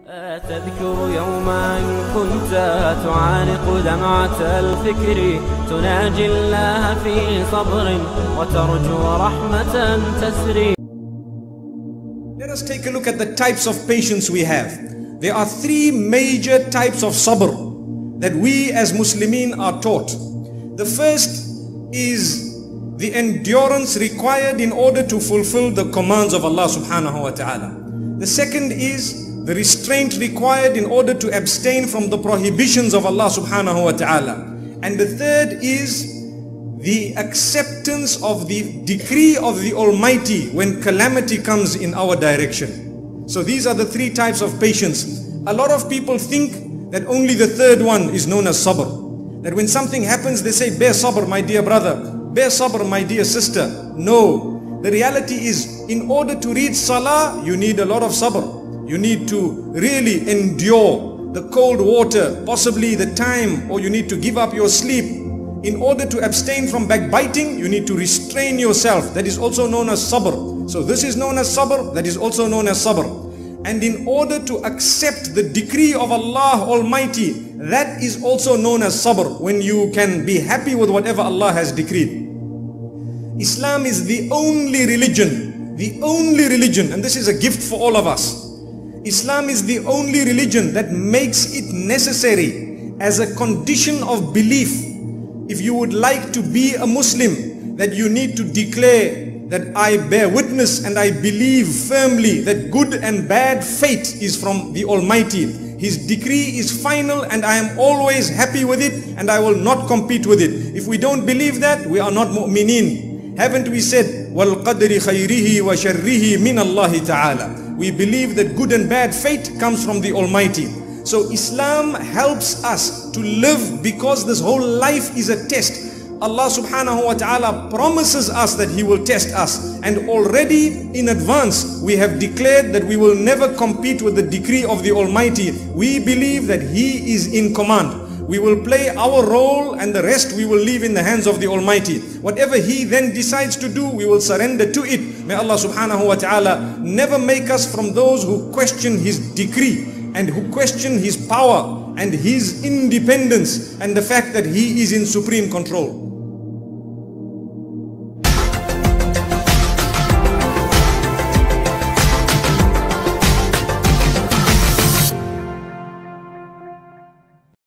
تذكر يوما كنت تعانق دمعة الفكر تناجي الله في صبر وترجو رحمة تسري. Let us take a look at the types of patience we have. There are three major types of sabr that we as Muslimin are taught. The first is the endurance required in order to fulfill the commands of Allah subhanahu wa ta'ala. The second is the restraint required in order to abstain from the prohibitions of Allah subhanahu wa ta'ala. And the third is the acceptance of the decree of the Almighty when calamity comes in our direction. So these are the three types of patience. A lot of people think that only the third one is known as sabr. That when something happens, they say, bear sabr, my dear brother, bear sabr, my dear sister. No, the reality is, in order to read salah, you need a lot of sabr. You need to really endure the cold water, possibly the time, or you need to give up your sleep. In order to abstain from backbiting, you need to restrain yourself. That is also known as sabr. So this is known as sabr, that is also known as sabr. And in order to accept the decree of Allah Almighty, that is also known as sabr, when you can be happy with whatever Allah has decreed. Islam is the only religion, and this is a gift for all of us. Islam is the only religion that makes it necessary as a condition of belief. If you would like to be a Muslim, that you need to declare that I bear witness and I believe firmly that good and bad fate is from the Almighty. His decree is final and I am always happy with it and I will not compete with it. If we don't believe that, we are not mu'mineen. Haven't we said, وَالْقَدْرِ خَيْرِهِ وَشَرِّهِ مِنَ اللَّهِ تَعَالَى? We believe that good and bad fate comes from the Almighty. So Islam helps us to live because this whole life is a test. Allah subhanahu wa ta'ala promises us that He will test us. And already in advance, we have declared that we will never compete with the decree of the Almighty. We believe that He is in command. We will play our role and the rest we will leave in the hands of the Almighty. Whatever He then decides to do, we will surrender to it. May Allah subhanahu wa ta'ala never make us from those who question His decree and who question His power and His independence and the fact that He is in supreme control.